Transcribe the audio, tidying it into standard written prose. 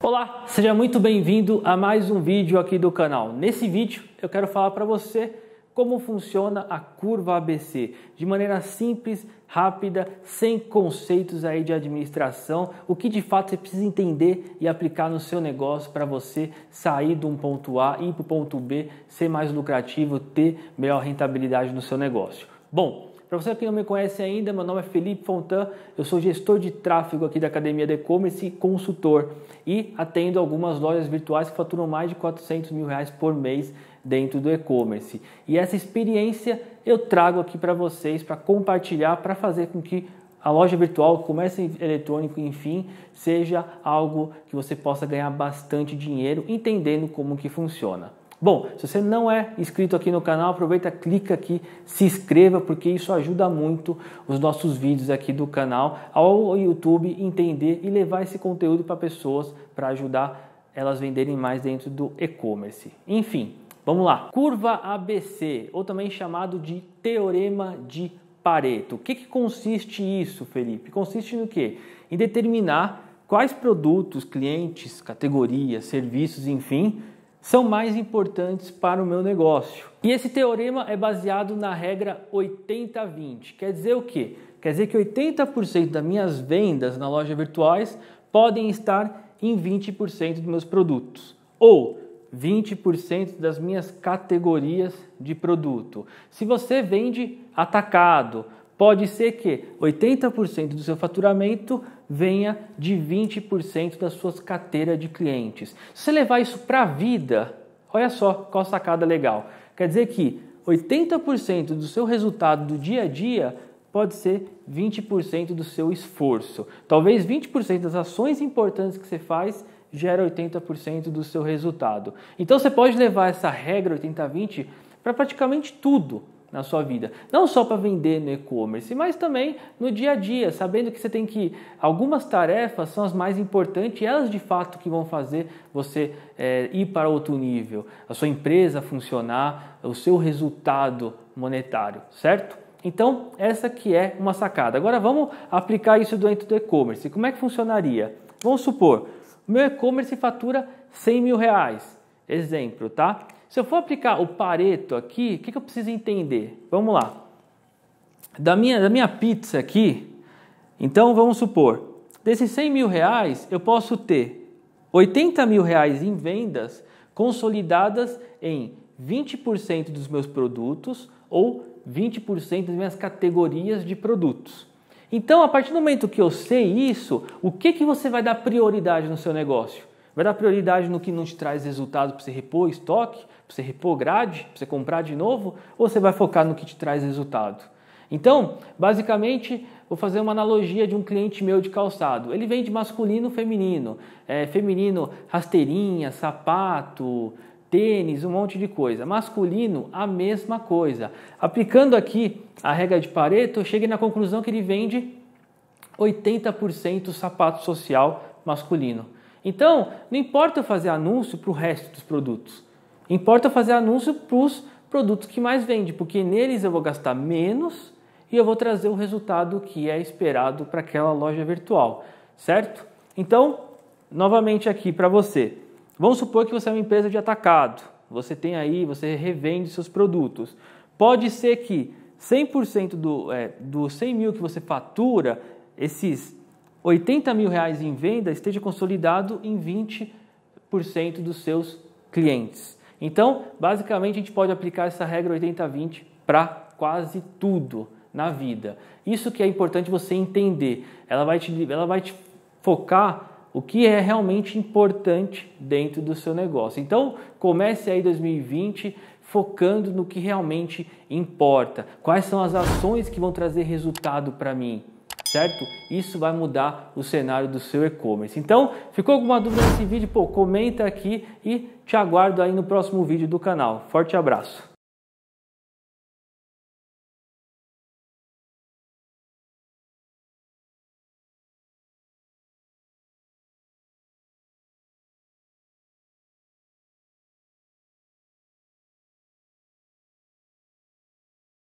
Olá, seja muito bem-vindo a mais um vídeo aqui do canal. Nesse vídeo eu quero falar para você como funciona a curva ABC, de maneira simples, rápida, sem conceitos aí de administração, o que de fato você precisa entender e aplicar no seu negócio para você sair de um ponto A e ir para o ponto B, ser mais lucrativo, ter melhor rentabilidade no seu negócio. Bom, para você que não me conhece ainda, meu nome é Felipe Fontan, eu sou gestor de tráfego aqui da Academia de E-Commerce e consultor e atendo algumas lojas virtuais que faturam mais de R$400 mil por mês dentro do e-commerce. E essa experiência eu trago aqui para vocês, para compartilhar, para fazer com que a loja virtual, o comércio eletrônico, enfim, seja algo que você possa ganhar bastante dinheiro entendendo como que funciona. Bom, se você não é inscrito aqui no canal, aproveita, clica aqui, se inscreva, porque isso ajuda muito os nossos vídeos aqui do canal ao YouTube entender e levar esse conteúdo para pessoas, para ajudar elas venderem mais dentro do e-commerce. Enfim, vamos lá. Curva ABC, ou também chamado de Teorema de Pareto. O que consiste isso, Felipe? Consiste no quê? Em determinar quais produtos, clientes, categorias, serviços, enfim, são mais importantes para o meu negócio. E esse teorema é baseado na regra 80-20. Quer dizer o quê? Quer dizer que 80% das minhas vendas na loja virtuais podem estar em 20% dos meus produtos. Ou 20% das minhas categorias de produto. Se você vende atacado, pode ser que 80% do seu faturamento venha de 20% das suas carteiras de clientes. Se você levar isso para a vida, olha só qual sacada legal. Quer dizer que 80% do seu resultado do dia a dia pode ser 20% do seu esforço. Talvez 20% das ações importantes que você faz gera 80% do seu resultado. Então você pode levar essa regra 80-20 para praticamente tudo na sua vida. Não só para vender no e-commerce, mas também no dia a dia, sabendo que você tem que... Algumas tarefas são as mais importantes e elas de fato que vão fazer você ir para outro nível, a sua empresa funcionar, o seu resultado monetário, certo? Então, essa que é uma sacada. Agora vamos aplicar isso dentro do e-commerce. Como é que funcionaria? Vamos supor, o meu e-commerce fatura R$100 mil. Exemplo, tá? Se eu for aplicar o Pareto aqui, o que eu preciso entender? Vamos lá. Da minha pizza aqui, então vamos supor, desses R$100 mil, eu posso ter R$80 mil em vendas consolidadas em 20% dos meus produtos ou 20% das minhas categorias de produtos. Então, a partir do momento que eu sei isso, o que você vai dar prioridade no seu negócio? Vai dar prioridade no que não te traz resultado para você repor estoque, para você repor grade, para você comprar de novo? Ou você vai focar no que te traz resultado? Então, basicamente, vou fazer uma analogia de um cliente meu de calçado. Ele vende masculino, feminino. Feminino, rasteirinha, sapato, tênis, um monte de coisa. Masculino, a mesma coisa. Aplicando aqui a regra de Pareto, eu cheguei na conclusão que ele vende 80% sapato social masculino. Então, não importa eu fazer anúncio para o resto dos produtos. Importa eu fazer anúncio para os produtos que mais vendem, porque neles eu vou gastar menos e eu vou trazer o resultado que é esperado para aquela loja virtual, certo? Então, novamente aqui para você. Vamos supor que você é uma empresa de atacado. Você tem aí, você revende seus produtos. Pode ser que 100% dos 100 mil que você fatura, esses R$80 mil em venda esteja consolidado em 20% dos seus clientes. Então, basicamente, a gente pode aplicar essa regra 80-20 para quase tudo na vida. Isso que é importante você entender. Ela vai te focar o que é realmente importante dentro do seu negócio. Então, comece aí 2020 focando no que realmente importa. Quais são as ações que vão trazer resultado para mim? Certo? Isso vai mudar o cenário do seu e-commerce. Então, ficou alguma dúvida nesse vídeo? Comenta aqui e te aguardo aí no próximo vídeo do canal. Forte abraço!